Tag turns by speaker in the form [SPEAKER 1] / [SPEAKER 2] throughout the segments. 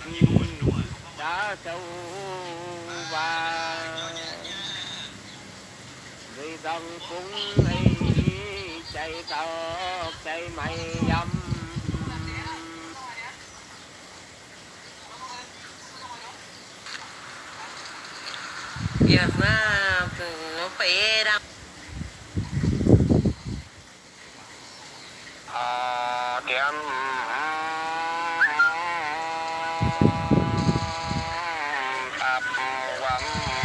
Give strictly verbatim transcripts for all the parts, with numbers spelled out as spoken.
[SPEAKER 1] đã sâu và vì đồng cũng ấy chạy tao chạy mày dâm
[SPEAKER 2] việc mà nó phải đăng
[SPEAKER 1] à tiếng tạp quăng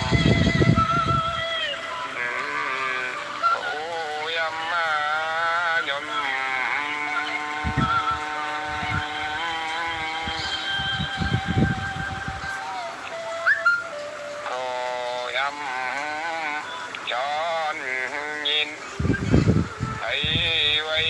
[SPEAKER 1] ô yam nhom ô yam cho nhìn thấy vậy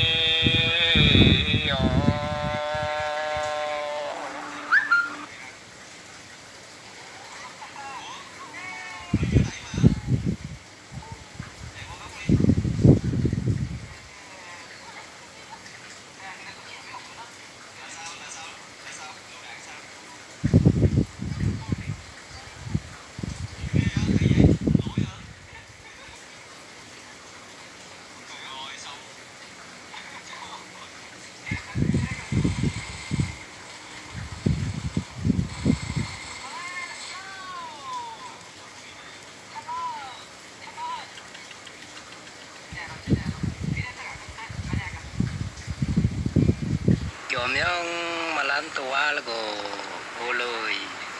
[SPEAKER 2] chồm nhông mà lan tua là gồ gồ lười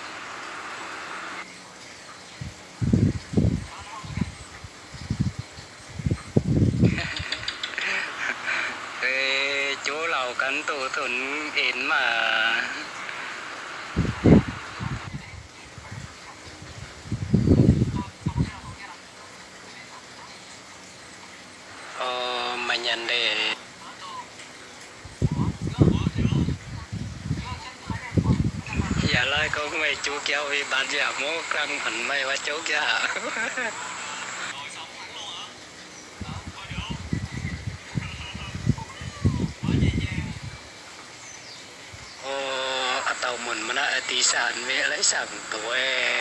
[SPEAKER 2] cái chỗ lầu cắn tủ thuần ến mà ờ, mà nhận để dạ lời con mày chú kéo vì bạn giả mô căng hẳn mày và chú kia hả ô tàu mình mà đã tí sản về lấy sản tuổi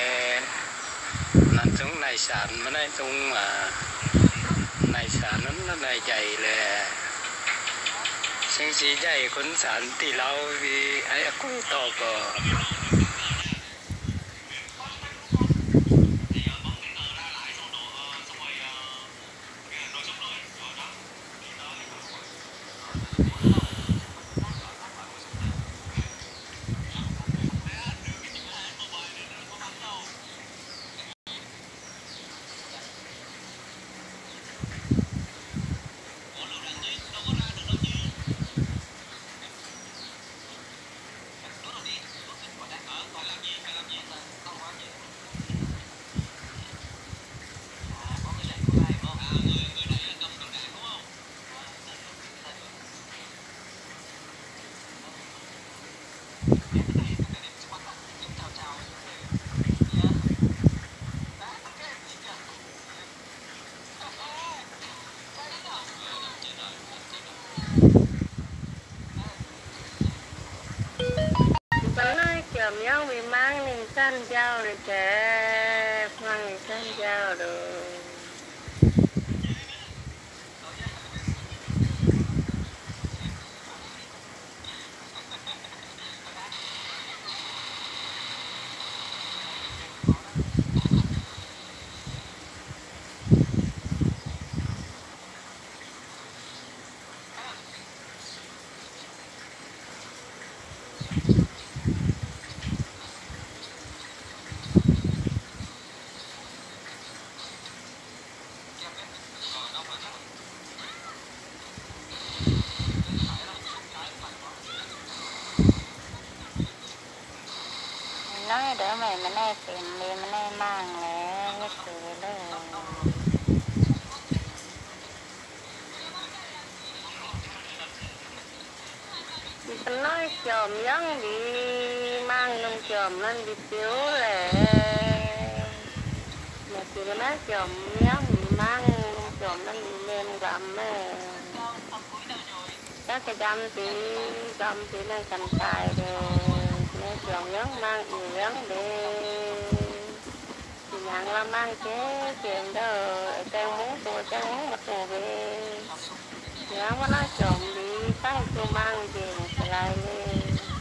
[SPEAKER 2] nằm xuống này sản mà này xuống mà này sản nó này dày làซึ่งสีใหญ่คนสารที่เราไอ้กู้ต่อก็chồm nhau bị mang nên săn dao rồi trẻ mang săn dao rồi nói đỡ mày mà nay tìm đi mà nay mang lẽ nhất cười đó nói chồm giống đi mang nông chồm lên đi thiếu lệ mà chị nói chồm giống đi mang nông chồm lên đi lên gặm các cái găm thì găm thì lên cầm tài rồi
[SPEAKER 3] mẹ chồng nhắn mang yêu nhắn để thì nhắn là mang chế chuyện đó trang muốn tôi trang muốn mặt tôi về nhắn mà nói chồng đi cái tôi mang về một lại lên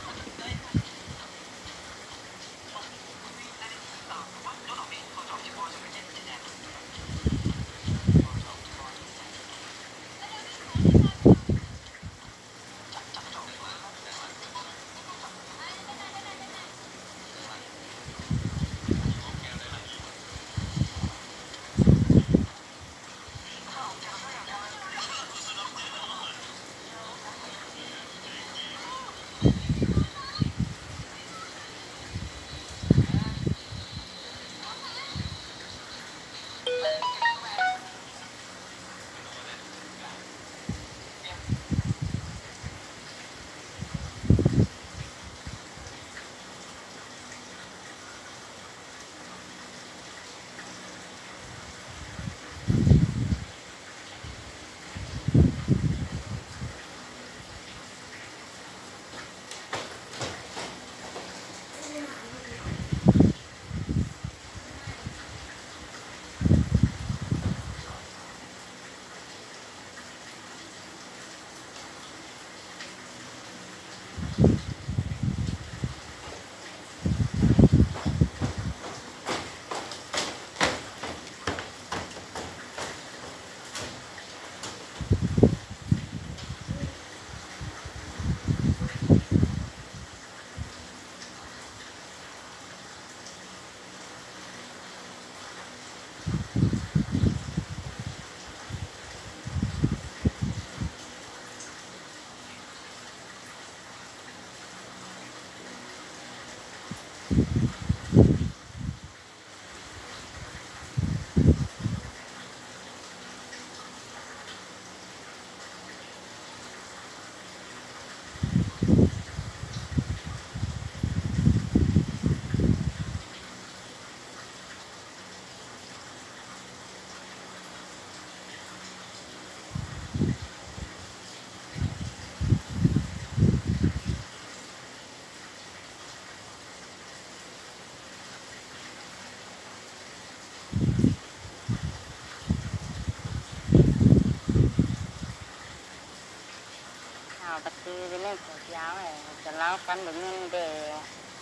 [SPEAKER 3] tập tư với lên khẩu giáo này cho lão cắn bệnh nhân để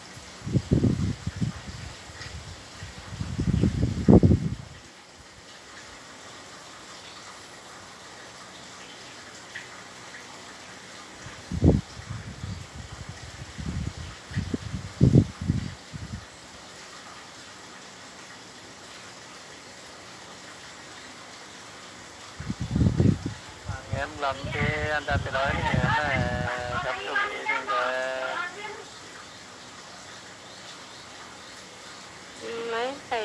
[SPEAKER 2] em làm cái anh ta phải nói thì em là tập trung đi rồi
[SPEAKER 3] mấy thầy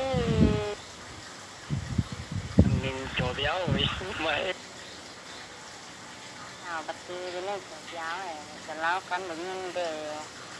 [SPEAKER 2] mình chỗ béo rồi mấy
[SPEAKER 3] nào tập tư với lên khẩu giáo này cho lão cắn bệnh nhân để